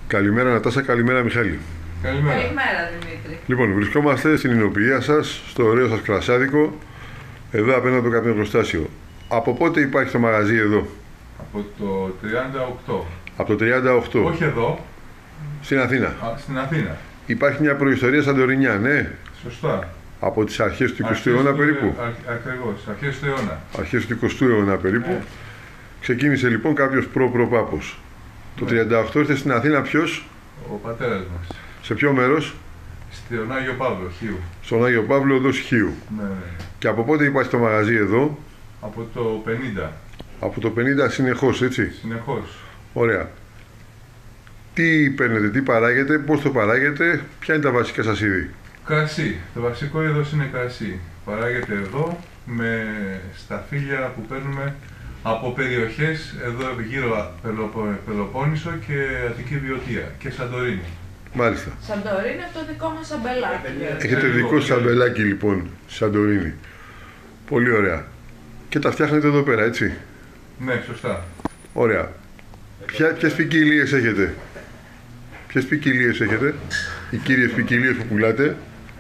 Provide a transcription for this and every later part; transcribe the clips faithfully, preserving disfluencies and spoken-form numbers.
Καλημέρα Νατάσα, καλημέρα Μιχάλη. Καλημέρα. Καλημέρα Δημήτρη. Λοιπόν, βρισκόμαστε στην Ινοποιία σας, στο ωραίο σας κρασάδικο, εδώ απέναντι από το καπνογλωστάσιο. Από πότε υπάρχει το μαγαζί εδώ? Από το τριάντα οκτώ. Από το τριάντα οκτώ. Όχι εδώ. Στην Αθήνα. Α, στην Αθήνα. Υπάρχει μια προϊστορία σαντορινιά, ναι. Σωστά. Από τις αρχές του εικοστού Αρχές αιώνα του- περίπου. α- Ακριβώς, αρχές του αιώνα. Αρχές του εικοστού αιώνα περίπου. Ναι. Ξεκίνησε λοιπόν κάποιος προ-προπάπος. Το Ναι. τριάντα οκτώ ήρθε στην Αθήνα ποιος? Ο πατέρας μας. Σε ποιο μέρος? Στον Άγιο Παύλο, Χίου. Στον Άγιο Παύλο, οδός Χίου. Ναι, ναι. Και από πότε υπάρχει το μαγαζί εδώ? Από το πενήντα. Από το πενήντα συνεχώς, έτσι. Συνεχώς. Ωραία. Τι παίρνετε, τι παράγετε, πώς το παράγετε, ποια είναι τα βασικά σας είδη? Κρασί. Το βασικό είδος είναι κρασί. Παράγεται εδώ με σταφύλια που παίρνουμε από περιοχές εδώ γύρω Πελοπο, Πελοπόννησο και Αττική Βιωτία και Σαντορίνη. Μάλιστα. Σαντορίνη από το δικό μας αμπελάκι. Έχετε δικό σας αμπελάκι λοιπόν, Σαντορίνη. Πολύ ωραία. Και τα φτιάχνετε εδώ πέρα, έτσι. Ναι, σωστά. Ωραία. Ποια, ποιες ποικιλίες έχετε? Ποιες ποικιλίες έχετε? Οι κύριες ποικιλίες που πουλάτε?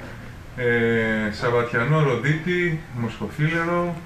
Ε, Σαββατιανό ροδίτη, μοσχοφίλερο,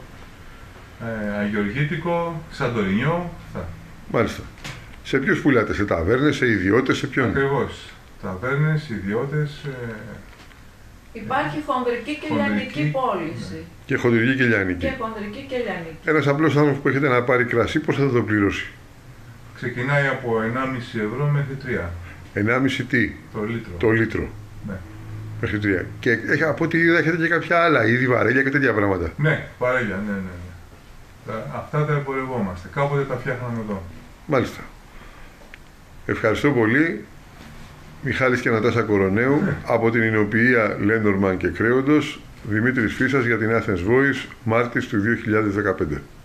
ε, αγιοργίτικο, σαντορινιό. Αυτά. Μάλιστα. Σε ποιους πουλάτε, σε ταβέρνες, σε ιδιώτες, σε ποιον? Ακριβώς. Ταβέρνες, ιδιώτες. Ε, Υπάρχει χονδρική και Χονδρική, λιανική πώληση. Και χοντρική και λιανική. Και χονδρική και λιανική. Ένας απλός άνθρωπος που έχετε να πάρει κρασί, πώς θα το πληρώσει? ξεκινάει από ενάμιση ευρώ μέχρι τρία ενάμιση τι? το λίτρο. Το λίτρο. Ναι. Μέχρι τρία. Και έχει, από ό,τι είδα έχετε και κάποια άλλα είδη, βαρέλια και τέτοια πράγματα. Ναι, παρέλια, ναι, ναι. ναι. Τα, αυτά τα εμπορευόμαστε. Κάποτε τα φτιάχναμε εδώ. Μάλιστα. Ευχαριστώ πολύ. Μιχάλης και Νατάσα Κορονέου από την Ινοποιία Λένορμαν και Κρέοντος, Δημήτρης Φίσας για την Athens Voice, Μάρτης του δύο χιλιάδες δεκαπέντε.